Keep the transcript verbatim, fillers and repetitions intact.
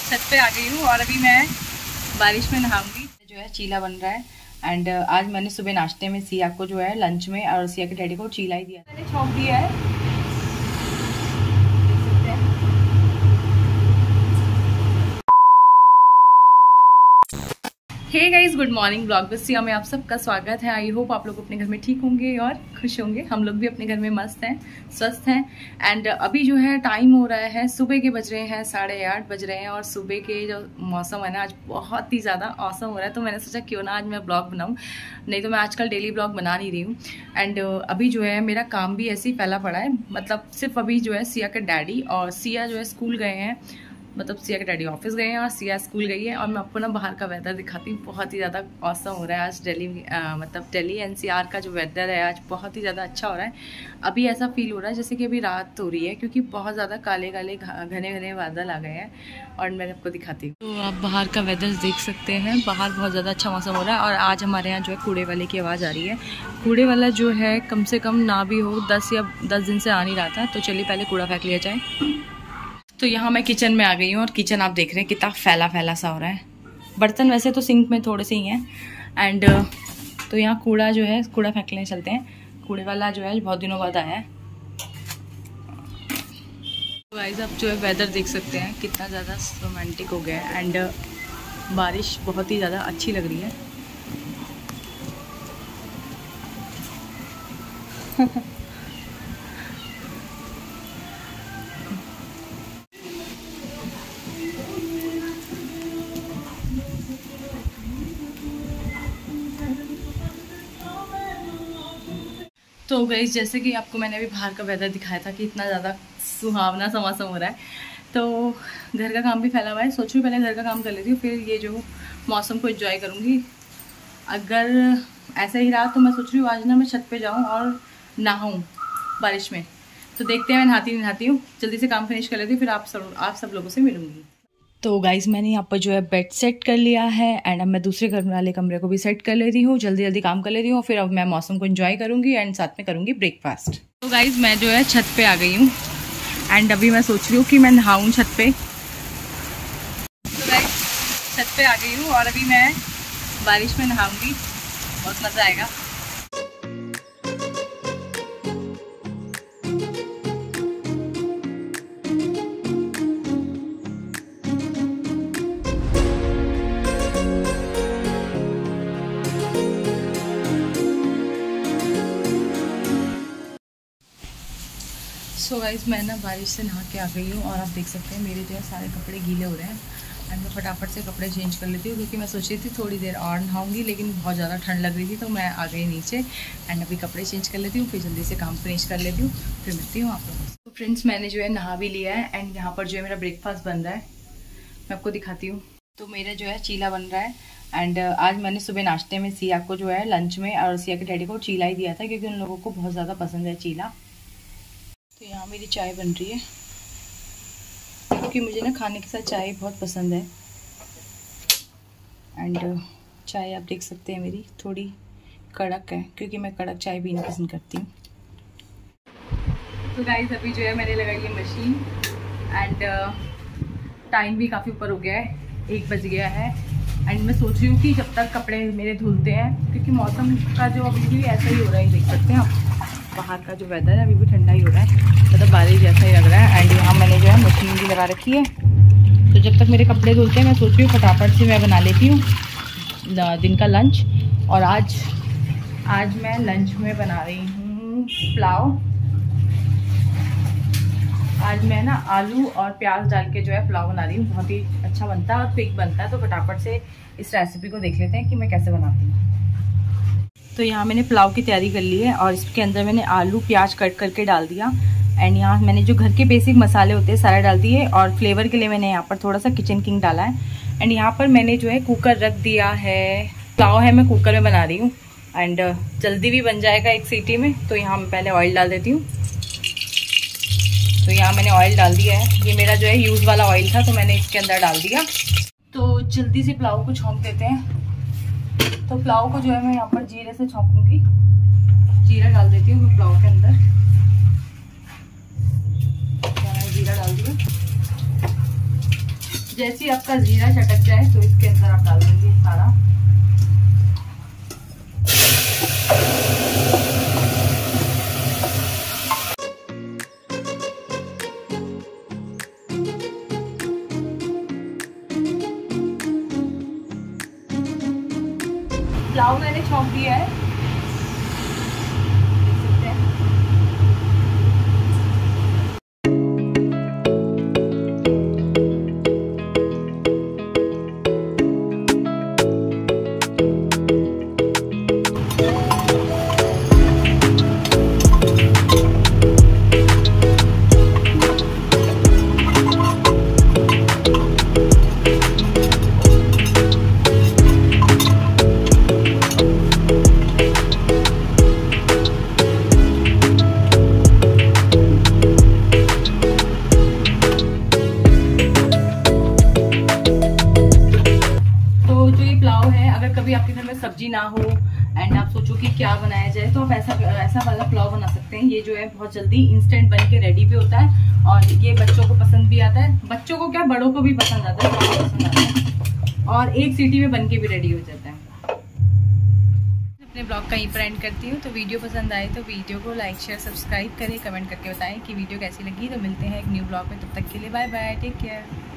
छत पे आ गई हूँ और अभी मैं बारिश में नहाऊंगी। जो है चीला बन रहा है एंड आज मैंने सुबह नाश्ते में सिया को जो है लंच में और सिया के डैडी को चीला ही दिया। मैंने छोंक दिया है, hey guys, good morning. Vlog with Siya में आप सबका स्वागत है। आई होप आप लोग अपने घर में ठीक होंगे और खुश होंगे। हम लोग भी अपने घर में मस्त हैं, स्वस्थ हैं। एंड अभी जो है टाइम हो रहा है, सुबह के बज रहे हैं साढ़े आठ बज रहे हैं और सुबह के जो मौसम है ना आज बहुत ही ज़्यादा औसम हो रहा है। तो मैंने सोचा क्यों ना आज मैं ब्लॉग बनाऊँ, नहीं तो मैं आजकल डेली ब्लॉग बना नहीं रही हूँ। एंड अभी जो है मेरा काम भी ऐसे ही फैला पड़ा है, मतलब सिर्फ अभी जो है सिया के डैडी और सिया जो है स्कूल गए हैं, मतलब सिया के डैडी ऑफिस गए हैं और सिया स्कूल गई है। और मैं आपको ना बाहर का वेदर दिखाती हूँ, बहुत ही ज़्यादा औसम हो रहा है आज। दिल्ली मतलब दिल्ली एनसीआर का जो वेदर है आज बहुत ही ज़्यादा अच्छा हो रहा है। अभी ऐसा फील हो रहा है जैसे कि अभी रात हो रही है, क्योंकि बहुत ज़्यादा काले काले घने घने बादल आ गए हैं। और मैं आपको दिखाती हूँ, तो आप बाहर का वेदर देख सकते हैं। बाहर बहुत ज़्यादा अच्छा मौसम हो रहा है और आज हमारे यहाँ जो है कूड़े वाले की आवाज़ आ रही है। कूड़े वाला जो है कम से कम ना भी हो दस या दस दिन से आ नहीं रहा था। तो चलिए पहले कूड़ा फेंक लिया जाए। तो यहाँ मैं किचन में आ गई हूँ और किचन आप देख रहे हैं कितना फैला फैला सा हो रहा है। बर्तन वैसे तो सिंक में थोड़े से ही हैं। एंड तो यहाँ कूड़ा जो है कूड़ा फेंकने चलते हैं। कूड़े वाला जो है बहुत दिनों बाद आया है। तो गाइस आप जो है वेदर देख सकते हैं कितना ज़्यादा रोमांटिक हो गया है। एंड बारिश बहुत ही ज़्यादा अच्छी लग रही है। तो गाइस जैसे कि आपको मैंने अभी बाहर का वेदर दिखाया था कि इतना ज़्यादा सुहावना सा मौसम हो रहा है, तो घर का काम भी फैला हुआ है। सोच रही हूँ पहले घर का काम कर लेती हूँ, फिर ये जो मौसम को एंजॉय करूँगी। अगर ऐसा ही रहा तो मैं सोच रही हूँ आज ना मैं छत पे जाऊँ और नहाऊँ बारिश में। तो देखते हैं, मैं नहाती नहीं नहाती हूँ। जल्दी से काम फिनिश कर लेती हूँ, फिर आप सब आप सब लोगों से मिलूँगी। तो गाइस मैंने यहाँ पर जो है बेड सेट कर लिया है एंड अब मैं दूसरे घर वाले कमरे को भी सेट कर लेती हूँ। जल्दी जल्दी काम कर लेती हूँ, फिर अब मैं मौसम को एंजॉय करूँगी एंड साथ में करूँगी ब्रेकफास्ट। तो गाइस मैं जो है छत पे आ गई हूँ एंड अभी मैं सोच रही हूँ कि मैं नहाऊँ छत पे। तो गाइस छत पे आ गई हूँ और अभी मैं बारिश में नहाऊँगी, बहुत मज़ा आएगा। सो so गाइस मैं ना बारिश से नहा के आ गई हूँ और आप देख सकते हैं मेरे जो है सारे कपड़े गीले हो रहे हैं। एंड मैं फटाफट से कपड़े चेंज कर लेती हूँ, क्योंकि मैं सोच रही थी थोड़ी देर और नहाऊंगी, लेकिन बहुत ज़्यादा ठंड लग रही थी तो मैं आ गई नीचे। एंड अभी कपड़े चेंज कर लेती हूँ, फिर जल्दी से काम फिनिश कर लेती हूँ, फिर मिलती हूँ आप लोगों से। तो फ्रेंड्स मैंने जो है नहा भी लिया है एंड यहाँ पर जो है मेरा ब्रेकफास्ट बन रहा है, मैं आपको दिखाती हूँ। तो मेरा जो है चीला बन रहा है एंड आज मैंने सुबह नाश्ते में सिया को जो है लंच में और सिया के डैडी को चीला ही दिया था, क्योंकि उन लोगों को बहुत ज़्यादा पसंद है चीला। तो यहाँ मेरी चाय बन रही है, क्योंकि मुझे ना खाने के साथ चाय बहुत पसंद है। एंड चाय आप देख सकते हैं मेरी थोड़ी कड़क है, क्योंकि मैं कड़क चाय पीना पसंद करती हूँ। तो गाइस अभी जो है मैंने लगाई है मशीन एंड टाइम भी काफ़ी ऊपर हो गया है, एक बज गया है। एंड मैं सोच रही हूँ कि जब तक कपड़े मेरे धुलते हैं, क्योंकि मौसम का जो अभी भी ऐसा ही हो रहा है, देख सकते हैं आप बाहर का जो वेदर है अभी भी ठंडा ही हो रहा है, मतलब बारिश जैसा ही लग रहा है। एंड यहाँ मैंने जो है मशीन भी लगा रखी है, तो जब तक मेरे कपड़े धुलते हैं मैं सोच रही हूँ फटाफट से मैं बना लेती हूँ दिन का लंच। और आज आज मैं लंच में बना रही हूँ पुलाव। आज मैं ना आलू और प्याज डाल के जो है पुलाव बना रही हूँ, बहुत ही अच्छा बनता है और क्विक बनता है। तो फटाफट से इस रेसिपी को देख लेते हैं कि मैं कैसे बनाती हूँ। तो यहाँ मैंने पुलाव की तैयारी कर ली है और इसके अंदर मैंने आलू प्याज कट करके डाल दिया। एंड यहाँ मैंने जो घर के बेसिक मसाले होते हैं सारे डाल दिए और फ्लेवर के लिए मैंने यहाँ पर थोड़ा सा किचन किंग डाला है। एंड यहाँ पर मैंने जो है कुकर रख दिया है, पुलाव है मैं कुकर में बना रही हूँ एंड जल्दी भी बन जाएगा एक सीटी में। तो यहाँ मैं पहले ऑयल डाल देती हूँ। तो यहाँ मैंने ऑयल डाल दिया है, ये मेरा जो है यूज़ वाला ऑयल था तो मैंने इसके अंदर डाल दिया। तो जल्दी से पुलाव को छौंक देते हैं। तो पुलाव को जो है मैं यहाँ पर जीरे से छौंकूंगी, जीरा डाल देती हूँ मैं पुलाव के अंदर। जीरा डाल दिया, जैसे ही आपका जीरा चटक जाए तो इसके अंदर आप डाल देंगे सारा पुलाव मैंने छौंक दिया है, देख सकते हैं। कभी आपके घर में सब्जी ना हो एंड आप सोचो कि क्या बनाया जाए तो आप ऐसा ऐसा वाला पुलाव बना सकते हैं। ये जो है बहुत जल्दी इंस्टेंट बन के रेडी भी होता है और ये बच्चों को पसंद भी आता है। बच्चों को क्या, बड़ों को भी पसंद आता है, सबको पसंद आता है और एक सीटी में बन के भी रेडी हो जाता है। अपने ब्लॉग का यहीं पर एंड करती हूँ। तो वीडियो पसंद आए तो वीडियो को लाइक शेयर सब्सक्राइब करें, कमेंट करके बताएं कि वीडियो कैसी लगी। तो मिलते हैं एक न्यू ब्लॉग में, तब तक के लिए बाय बाय, टेक केयर।